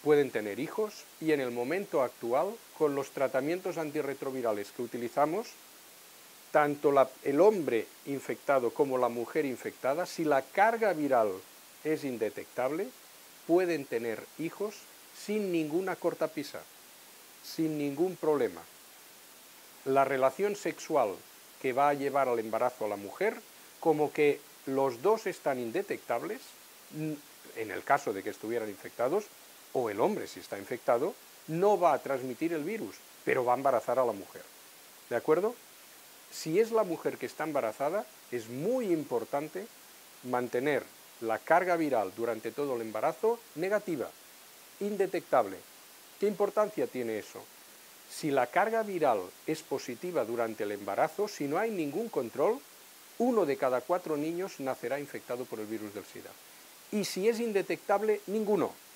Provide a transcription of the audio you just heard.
pueden tener hijos y en el momento actual, con los tratamientos antirretrovirales que utilizamos, tanto el hombre infectado como la mujer infectada, si la carga viral es indetectable, pueden tener hijos sin ninguna cortapisa, sin ningún problema. La relación sexual que va a llevar al embarazo a la mujer, como que los dos están indetectables, en el caso de que estuvieran infectados, o el hombre si está infectado, no va a transmitir el virus, pero va a embarazar a la mujer. ¿De acuerdo? Si es la mujer que está embarazada, es muy importante mantener la carga viral durante todo el embarazo negativa, indetectable. ¿Qué importancia tiene eso? Si la carga viral es positiva durante el embarazo, si no hay ningún control, 1 de cada 4 niños nacerá infectado por el virus del SIDA. Y si es indetectable, ninguno.